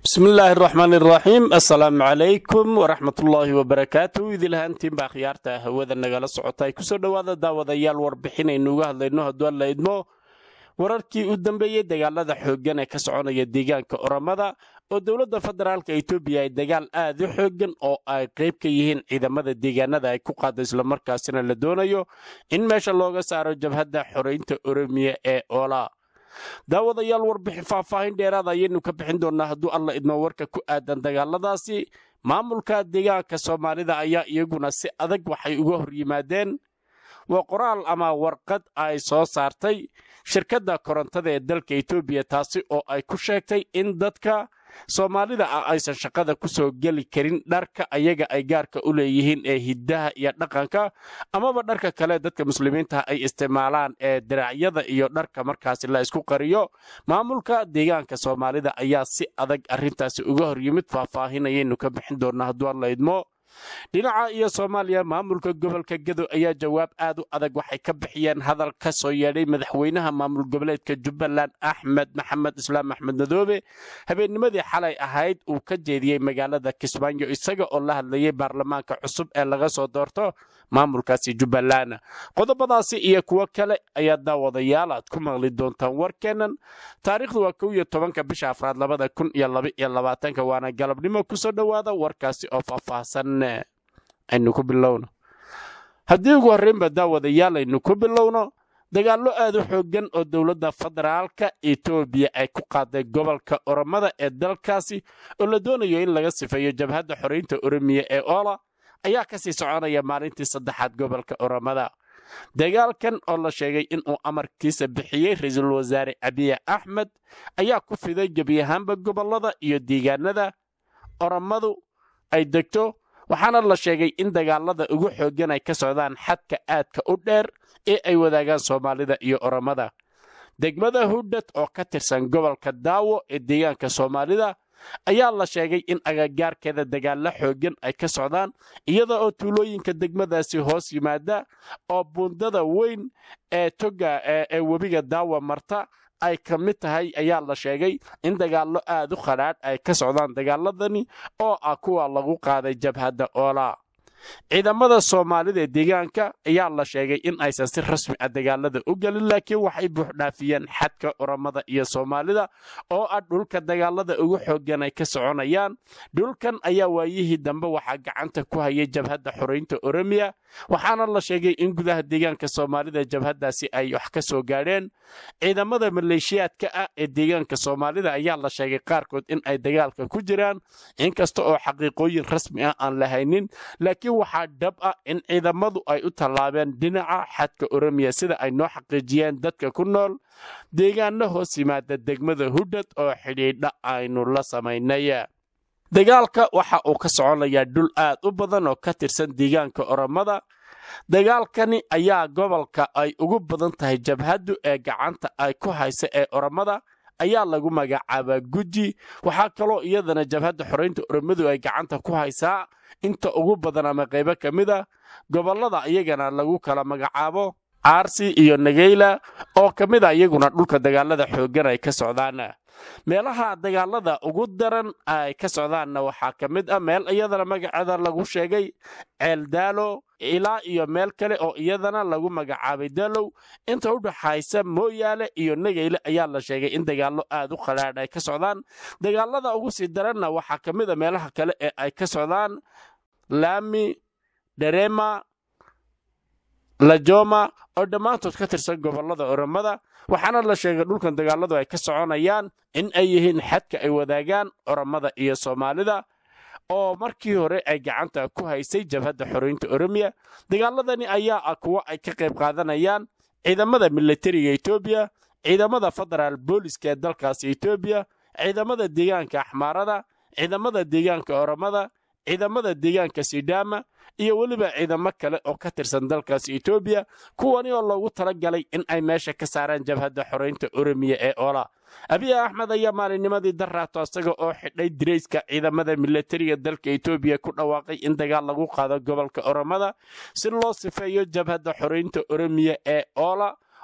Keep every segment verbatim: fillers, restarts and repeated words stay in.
بسم الله الرحمن الرحيم السلام عليكم ورحمة الله وبركاته إذا لهانتين باخيارتا هودا نغالا سعوتاي كسو دوادا داودايال warbixin aynu uga hadlayno hadduu alla idmo wararkii u dambeeyay dagaalada xooggan ee ka soconaya deegaanka Oromada oo dawladda federaalka Itoobiya ay dagaal aad u xooggan oo ay qayb ka yihiin ciidamada deegaanada ay ku qaado isla markaasina la doonayo in meesha looga saaro jabhadda xoreynta Oromiya ee Ola daawadayaal warbixin faahfaahin dheeraad ah ayaynu ka bixin doonaa hadduu alla idmo warka ku aadan dagaaladaasi maamulka deegaanka Soomaalida ayaa iyaguna si adag waxay uga hor yimaadeen waa qoraal ama warqad ay soo saartay shirkadda korontada ee dalka Itoobiya taasi oo ay ku sheegtay in dadka Soomaalida aysan shaqada ku soo gali karin dharka ayaga ay gaarka u leeyihiin ee hidaha iyo dhaqanka amaba dharka kale dadka muslimiinta ay isticmaalaan ee diracyada iyo dharka markaas la isku qariyo maamulka deegaanka Soomaalida ayaa si adag arintaasi uga hor yimid faahfaahinayeen ka bixin doonaa hadduu alla idmo dhinaca iyo Soomaaliya maamulka gobolka Gedo ayaa jawaab aad u adag waxay ka bixiyeen hadal ka soo yeedhay madaxweynaha maamul goboleedka Jubbaland Axmed Maxamed Islaam Axmed Madoobe habeennimadii xalay ahayd uu ka jeediyay magaalada Kismaayo isaga oo la hadlayay baarlamaanka cusub ee laga soo doorto maamulkaasi Jubbaland qodobadaasi iyo kuwa kale ayaa daawadayaal aad ku maqli doontaan warkeenan taariikhdu waa kow iyo tobanka bisha afraad labada kun iyo laba iyo labaatanka waana galabnimo ku soo dhawaada warkaasi oo faahfaahsan aynu ku bilowno haddii ugu horreynba daawadayaal aynu ku bilowno dagaallo aad u xooggan oo dawladda federaalka Itoobiya ay ku qaaday gobolka Oromada ee dalkaasi oo la doonayo in laga sifeeyo jabhadda xoreynta Oromiya ee Ola ayaa ka sii soconaya maalintii saddexaad gobolka Oromada dagaalkan oo la sheegay in uu amarkiisa bixiyay ra'iisul wasaare Abiy Ahmed ayaa ku fiday gebi ahaanba gobolada iyo deegaanada Oromadu ay degto waxaana la sheegay in dagaalada ugu xooggan ay ka socdaan xadka aadka u dheer ee ay wadaagaan Soomaalida iyo Oromada degmada Hudad oo ka tirsan gobolka Daawo ee deegaanka Soomaalida ayaa la sheegay in agagaarkeeda dagaalo xooggan ay ka socdaan iyada oo tuulooyinka degmadaasi hoos yimaada oo buundada weyn ee toga ee webiga Daawo marta ay ka mid tahay ayaa la sheegay in dagaallo aad u khalaad ay ka socdaan dagaaladani oo ah kuwa lagu qaaday jabhadda Ola ciidamada Soomaalida deegaanka ayaa la sheegay in aysan si rasmi ah dagaalada u galin laakiin waxay buux dhaafiyeen xadka Oromada iyo Soomaalida oo ah dhulka dagaalada ugu xooggan ay ka soconayaan dhulkan ayaa waayihii dambe waxa gacanta ku hayay jabhadda xoreynta Oromiya waxaana la sheegay in gudaha deegaanka Soomaalida jabhaddaasi ay wax ka soo gaadheen ciidamada maleeshiyaadka ah ee deegaanka Soomaalida ayaa la sheegay qaarkood in ay dagaalka ku jiraan inkasta oo xaqiiqooyin rasmi ah aan la haynin laakiin waxaa dhab ah in ciidamadu ay u tallaabeen dhinaca xadka Oromiya sida ay noo xaqiijiyeen dadka ku nool deegaano hoos yimaada degmada Hudad oo xidhiidha aynu la samaynay dagaalka waxa uu ka soconayaa dhul aad u badan oo ka tirsan deegaanka Oromada dagaalkani ayaa gobolka ay ugu badan tahay jabhaddu ee gacanta ay ku hayso ee Oromada ayaa lagu magacaabaa Guji waxa kaloo iyadana jabhadda xoreynta Oromadu ay gacanta ku haysaa inta ugu badan ama qaybo kamida gobolada iyagana lagu kala magacaabo Arsi iyo Nagayla oo kamida iyaguna dhulka dagaalada xooggan ay ka socdaan meelaha dagaalada ugu daran ay ka socdaanna waxaa kamid ah meel iyadana magaceeda lagu sheegay Ceeldaalo ilaa iyo meel kale oo iyadana lagu magacaabay Dalow inta u dhaxaysa Mooyaale iyo Nagayla ayaa la sheegay in dagaallo aad u khalaad ay ka socdaan dagaalada ugu sii daranna waxaa kamid ah meelaha kale ee ay ka socdaan Laami Derema Lajoma oo dhammaantood ka tirsan gobolada Oromada waxaana la sheegay dhulkan dagaaladu ay ka soconayaan in ay yihiin xadka ay wadaagaan Oromada iyo Soomaalida oo markii hore ay gacanta ku haysay jabhadda xoreynta Oromiya dagaaladani ayaa ah kuwa ay ka qayb qaadanayaan ciidamada militariga Itoobiya ciidamada federal booliska ee dalkaasi Itoobiya ciidamada deegaanka Axmaarada ciidamada deegaanka Oromada ciidamada deegaanka Sidama iyo waliba ciidamo kale oo ka tirsan dalkaasi Itoobiya kuwani oo loogu talagalay in ay meesha ka saaraan jabhadda xoreynta Oromiya ee Ola Abiy Ahmed ayaa maalinnimadii daraato asaga oo xidhay direyska ciidamada militariga dalka Itoobiya ku dhawaaqay in dagaal lagu qaado gobolka Oromada si loo sifeeyo jabhadda xoreynta Oromiya ee Ola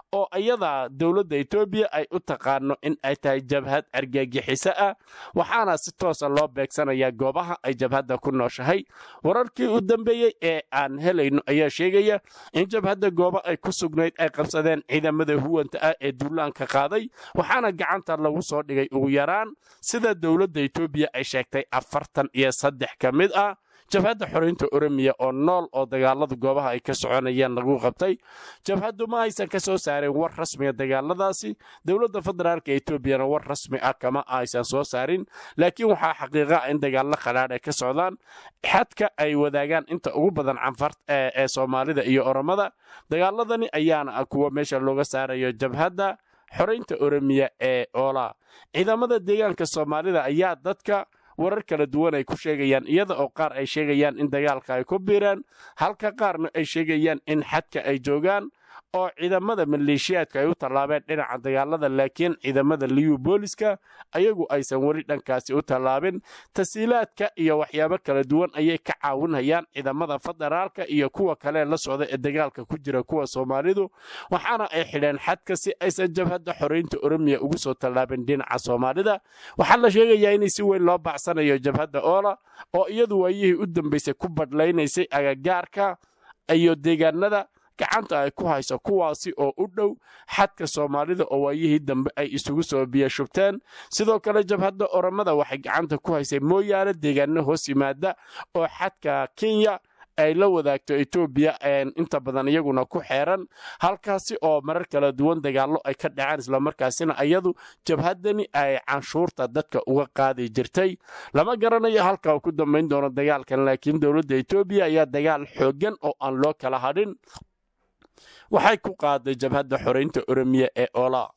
oo iyada dowladda Itoobiya ay u taqaano in ay tahay jabhad argagixiso ah waxaana si toos ah loo beegsanayaa goobaha ay jabhadda ku nooshahay wararkii u dambeeyay ee aan helayno ayaa sheegaya in jabhadda goobo ay ku sugnayd ay qabsadeen ciidamada huwanta ah ee duulaanka qaaday waxaana gacanta lagu soo dhigay ugu yaraan sida dowladda Itoobiya ay sheegtay afartan iyo saddex ka mid ah jabhadda xoreynta Oromiya oo nool oo dagaalada goobaha ay ka soconayaan lagu qabtay jabhaddu ma aysan ka soo saareen war rasmi ah dagaaladaasi dowladda federaalka Itoobiyana war rasmi ah kama aysan soo saarin laakiin waxa xaqiiqo ah in dagaalo qalaad ay ka socdaan xadka ay wadaagaan inta ugu badan canfarta ee Soomaalida iyo Oromada dagaaladani ayaana kuwa meesha looga saarayo jabhadda xoreynta Oromiya ee Oola ciidamada deegaanka Soomaalida ayaa dadka warar kala duwan ay ku sheegayaan iyada oo qaar ay sheegayaan in dagaalka ay ku biiraan halka qaarna ay sheegayaan in xadka ay joogaan oo ciidamada maleeshiyaadka ay u tallaabeen dhinaca dagaalada laakiin ciidamada liyu booliska ayagu aysan wari dhankaasi u tallaabin tasiilaadka iyo waxyaabo kala duwan ayay ka caawinayaan ciidamada federaalka iyo kuwa kale la socda ee dagaalka ku jira kuwa Soomaalidu waxaana ay xidheen xadka si aysan jabhadda xoreynta Oromiya ugu soo tallaabin dhinaca Soomaalida waxaa la sheegayaa in si weyn loo baacsanayo jabhadda Oola oo iyadu waayihii u dambeysay ku badlaynaysay agagaarka iyo deegaanada gacanta ay ku hayso kuwaasi oo u dhow xadka Soomaalida oo waayihii dambe ay isugu soo biyo shubteen sidoo kale jabhadda Oromada waxay gacanta ku haysay mooyaale deegaano hoos yimaada oo xadka Kenya ay la wadaagto Itoobiya inta badan iyaguna ku xeeran halkaasi oo marar kala duwan dagaalo ay ka dhacaan isla markaasina ayadu jabhadani ay canshuurta dadka uga qaadi jirtay lama garanayo halka uu ku dambeyn doono dagaalkan laakiin dowladda Itoobiya ayaa dagaal xoogan oo aan loo kala hadhin waxay ku qaaday jabhadda xoreynta Oromiya ee Oola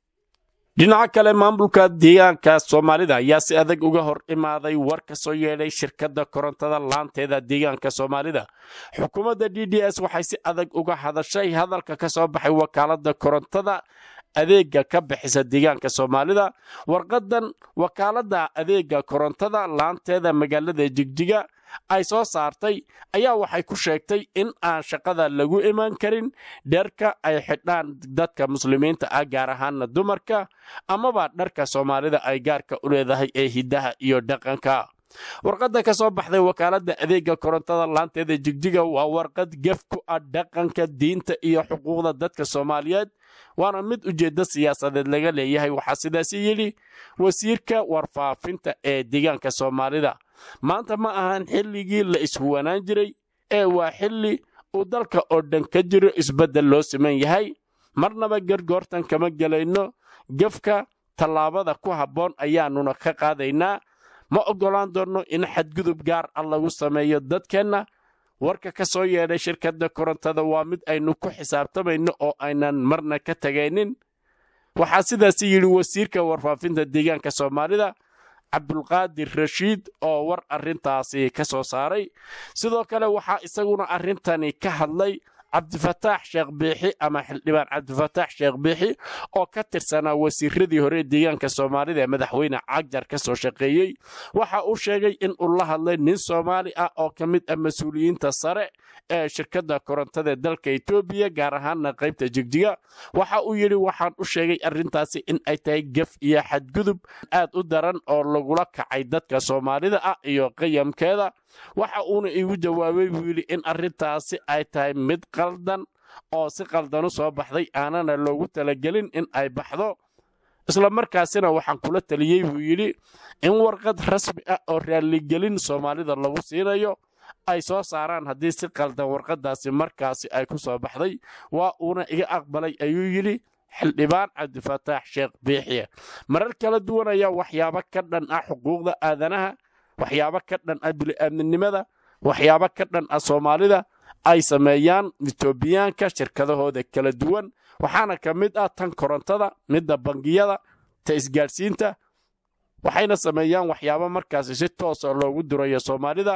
dhinaca kale maamulka deegaanka Soomaalida ayaa si adag uga hor imaaday war ka soo yeelay shirkadda korontada laanteeda deegaanka Soomaalida xukuumadda D D S waxay si adag uga hadashay hadalka ka soo baxay wakaaladda korontada adeega ka bixisa deegaanka Soomaalida warqadan wakaaladda adeega korontada laanteeda magaalada Jigjiga ay soo saartay ayaa waxay ku sheegtay in aan shaqada lagu iman karin dharka ay xidhaan dadka muslimiinta ah gaar ahaan dumarka amaba dharka Soomaalida ay gaarka u leedahay ee hidaha iyo dhaqanka warqadda ka soo baxday wakaaladda adeega korontada laanteeda Jigjiga waa warqad gaf ku ah dhaqanka diinta iyo xuquuqda dadka Soomaaliyeed waana mid ujeeddo siyaasadeed laga leeyahay waxa sidaas yiri wasiirka warfaafinta ee deegaanka Soomaalida maanta ma ahan xilligii la ishuwanaan jiray ee waa xilli uu dalka oo dhan ka jiro isbedel loo siman yahay marnaba gargoortan kama galayno gafka tallaabada ku habboon ayaanuna ka qaadaynaa ma ogolaan doono in xadgudub gaar ah lagu sameeyo dadkeenna warka ka soo yeedhay shirkadda korontada waa mid aynu ku xisaabtamayno oo aynan marna ka tagaynin waxaa sidaas yiri wasiirka warfaafinta deegaanka Soomaalida Cabdulqaadir Rashiid oo war arintaasi ka soo saaray sidoo kale waxa isaguna arintani ka hadlay Cabdifataax Sheekh Biixi ama xildhibaan Cabdifataax Sheekh Biixi oo ka tirsanaa wasiiradii hore deegaanka Soomaalida ee madaxweyne Cagjar ka soo shaqeeyay waxa uu sheegay in uu la hadlay nin Soomaali ah oo ka mid ah mas'uuliyiinta sare ee shirkadda korontada dalka Itoobiya gaar ahaan qaybta Jigjiga waxa uu yiri waxaan u sheegay arintaasi in ay tahay gaf iyo xadgudub aad u daran oo lagula kacay dadka Soomaalida ah iyo qiyamkeeda waxa uuna igu jawaabay wiili in arintaasi ay tahay mid qaldan oo si qaldan u soo baxday aanana loogu talagelin in ay baxdo isla markaasina waxaan kula taliyay buu yiri in warqad rasmi ah oo raali gelin Soomaalida lagu siinayo ay soo saaraan haddii si qaldan warqadaasi markaasi ay ku soo baxday waa uuna iga aqbalay ayuu yiri xildhibaan Cabdifataax Sheekh Biixi marar kala duwan ayaa waxyaabo ka dhan ah xuquuqda aadanaha waxyaabo ka dhan ah bini'aadanimada waxyaabo ka dhan ah Soomaalida ay sameeyaan Itoobiyaanka shirkadahooda kala duwan waxaana ka mid ah tan korontada midda bangiyada ta isgaarsiinta waxayna sameeyaan waxyaabo markaas si toos ah loogu durayo Soomaalida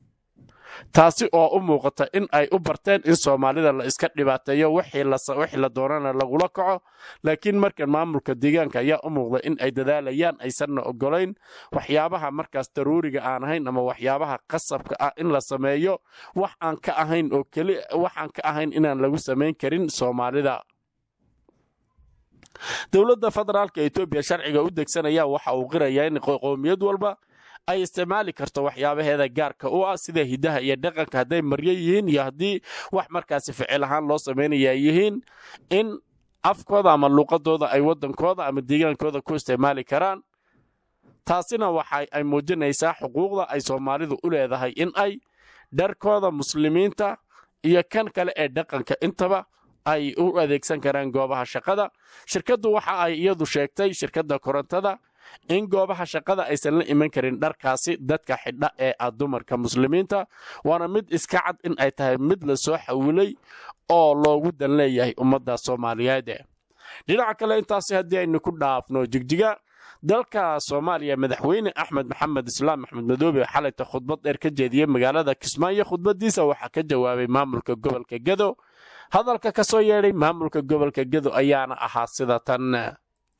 taasi oo u muuqata in ay u barteen in Soomaalida la iska dhibaateeyo wixii la wixii la doonana lagula kaco laakiin markan maamulka deegaanka ayaa u muuqda in ay dadaalayaan aysan ogolayn waxyaabaha markaas daruuriga aan ahayn ama waxyaabaha qasabka ah in la sameeyo wax aan ka ahayn oo kali wax aan ka ahayn inaan lagu sameyn karin Soomaalida dowladda federaalka Itoobiya sharciga u degsanaya waxa uu qirayaa in qoomiyad walba ay isticmaali karto waxyaabaheeda gaarka u ah sida hidaha iyo dhaqanka haday maryo yihiin iyo hadii wax markaas ficil ahaan loo sameeyo yihiin in afkooda ama luqadooda ay wadankooda ama deegaankooda ku isticmaali karaan. taasina waxa ay muujinaysaa xuquuqda ay Soomaalidu u leedahay in ay dharkooda muslimiinta iyo kan kale ee dhaqanka intaba ay u adeegsan karaan goobaha shaqada. shirkadu waxa ay iyadu sheegtay shirkadda korontada in goobaha shaqada aysan la iman karin dharkaasi dadka xidha ee dumarka muslimiinta waana mid iska cad in ay tahay mid la soo xawilay oo loogu dan leeyahay ummadda Soomaaliyeed. dhinaca kale intaasi haddii aynu ku dhaafno Jigjiga dalka Soomaaliya madaxweyne Axmed Maxamed Islaam Axmed Madoobe xalayta khudbad dheer ka jeediyay magaalada Kismaayo. khudbadiisa waxa ka jawaabay maamulka gobolka Gedo. hadalka ka soo yeeray maamulka gobolka Gedo ayaana ahaa sida tan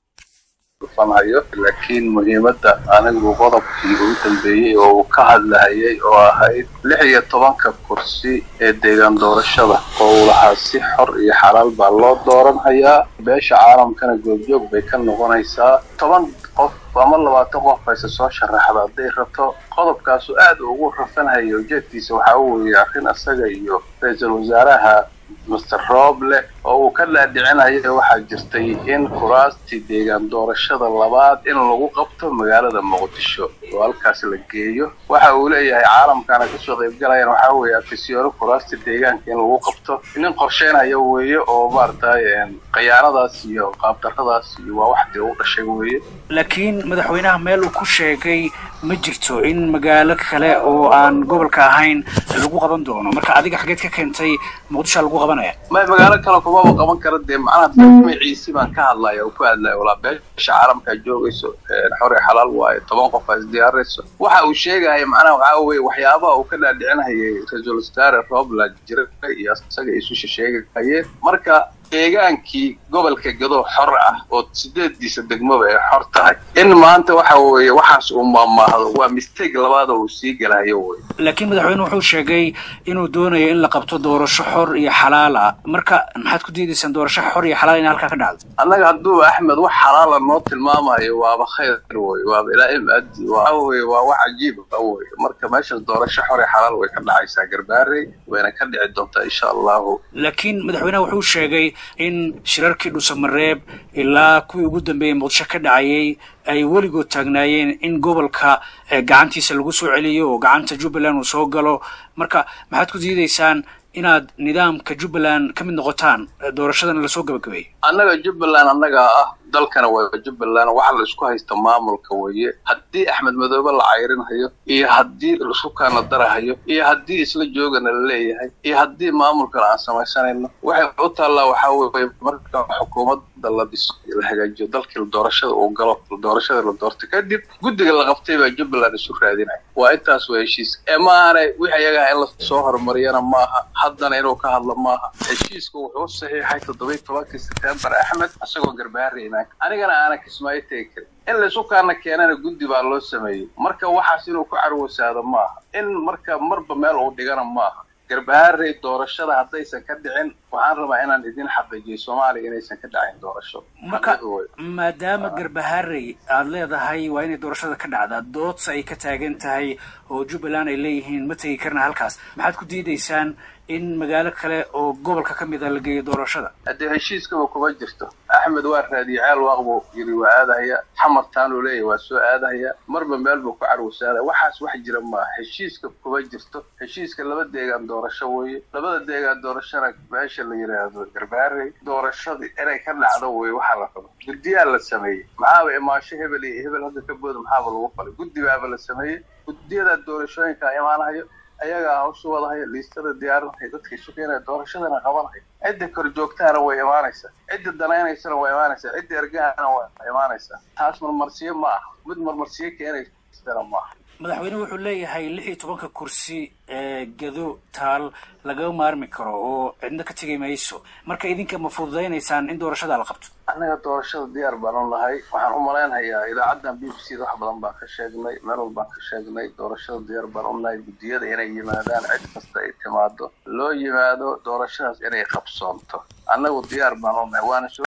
fanayo laakiin muhiimadda anigu qodobkii ugu dambeeyay oo ka hadlayay oo ahayd lix iyo toban kursi ee deegaan doorashada oo lahaa si xor iyo xalaal baa loo dooranhayaa beesha caalamkana goobjoog bay ka noqonaysaa toban qof ama labaatan qof ay soo sharaxda haday rabto qodobkaas aad ugu rafanayo ujeedkiisa waxa uu yahay arrin asaga iyo ra'iisul wasaaraha Mister Roble oo ka dhaadhicinaya waxa jirtay in kuraasti deegaan doorashada labaad in lagu qabto magaalada Muqdisho oo halkaas la geeyo. waxa uu leeyahay caalamkana ka soo qayb galayaan waxa uu yahay fiisiyooro kuraasti deegaanka in lagu qabto in qorsheenayo weeye oo maartay qiyaanadaas iyo qaabdarradaas iyo waa wax uu dhashay weeye. laakiin madaxweynaha meel uu ku sheegay ma jirto in magaalo kale oo aan gobolka ahayn lagu qaban doono. marka adiga xageed ka keentay Muqdisho lagu qabanaya ما مقالة كلا كوما وقبان كرد معناها تجميع سيبان كهلا يا وكاد لا ولا بيش عالم كجوجيسو حوري حلال واي طبعا قفاز دياريسو waxa uu sheegay macnaha waxa uu waxyaabaha uu ka dhaadhicinayay Ra'iisul Wasaare Roble jiray iyo asaga isu sheegay marka deegaankii gobolka Gedo xor ah oo sideeddiisa degmaba ay xor tahay in maanta waxa uu waxaas uu maamahdo waa mistake labaad oo sii galayo way. laakiin madaxweynuhu wuxuu sheegay inuu doonayo in la qabto doorasho xor iyo xalaal ah. marka maxaad ku diidaysan doorasho xor iyo xalaal in halka ka dhacdo? annaga hadduu Axmed wax xalaal ah noo tilmaamayo waa khayr way waa ilaa imadi waa waa wax cajiib ah way. marka meesha doorasho xor iyo xalaal way ka dhacaysaa Garbaare wayna ka dhici doontaa insha Allah. laakiin madaxweynuhu wuxuu sheegay in shirarkii Dhuusamareeb ilaa kuwii ugu dambeeyay Muqdisho ka dhacayay ay weligood taagnaayeen in gobolka gacantiisa lagu soo celiyo oo gacanta Jubbaland uu soo galo. marka maxaad ku diidaysaan inaad nidaamka Jubbaland ka mid noqotaan doorashadan la soo gabagabeeyay? annaga Jubbaland annaga ah dalkana waa Jubbaland waxa la isku haysta maamulka weeye. haddii Axmed Madoobe la cayrinayo iyo haddii la isku kana darahayo iyo haddii isla joogana la leeyahay iyo haddii maamulka aan samaysanayno waxay u taallaa waxa weeye marka xukuumadda la dhiso la hagaajiyo dalka doorashada oo galo doorashada la doorto kadib guddiga la qabtay baa Jubbaland isu raadinay. waa intaas waa heshiis ee maana wixii ayaga in la soo hormariyana maaha haddana inuu ka hadlo maaha. heshiisku wuxuu saxiixay toddoba iyo tobankii September Axmed asagoo Garbaare anigana ana Kismaayo teekay in la soo kaana keenana guddi baa loo sameeyay. marka waxaas inuu ku carwoosaado maaha in marka marba meel uu dhigana maaha. Garbaare doorashada haddaysan ka dhicin waxaan rabaa inaan idin xaqiijiyo Soomaaliya inaysan ka dhacin doorasho. marka maadaama Garbaare aad leedahay waa inay doorashada ka dhacdaa doodsa ay ka taagan tahay oo Jubbaland ay leeyihiin ma tagi karna halkaas maxaad ku diidaysaan in magaalo kale oo gobolka ka mid ah la geeyo doorashada? haddii heshiiska kuma jirto Axmed waa raadiyay waaqbo yiri waa aadaya xamartaan uu leeyahay waa soo aadaya marba meel buu ku carwoosaday waxaas wax jira ma heshiiska kuma jirto. heshiiska laba deegaan doorasho weeye labada deegaan doorashada meesha la yiraahdo Garbaare doorashada inay ka dhacdo way waxa la qabo guddiga la sameeyay maxaa imaasho hebel iyo hebel hadda ka boodo maxaa lagu falay guddiga la sameeyay guddiyada doorashooyinka imaanayo ayaga hawsha wadahay liistada diyaarinay dadka shaqeynaya doorashadana qabanay cidda kor joogtaana way imaanaysaa cidda danaynaysa way imaanaysaa cidda ergaana way imaanaysaa. taas marmarsiyo ma aha mid marmarsiyo keenaysa ma aha. madaxweynuhu wuxuu leeyahay lix iyo toban kursi ee Gedo taal laga maarmi karo oo cidna ka tagay mayso. marka idinka ma fududeynaysan in doorashada la qabto? annaga doorashada diyaar baan u nahay. waxaan u maleynayaa idaacadan B B C wax badan baan ka sheegnay meel walba ka sheegnay doorashada diyaar baan u nahay. guddiyada inay yimaadaan cid kasta ay timaado loo yimaado doorashadaas inay qabsoonto annagu diyaar baan u nahay waana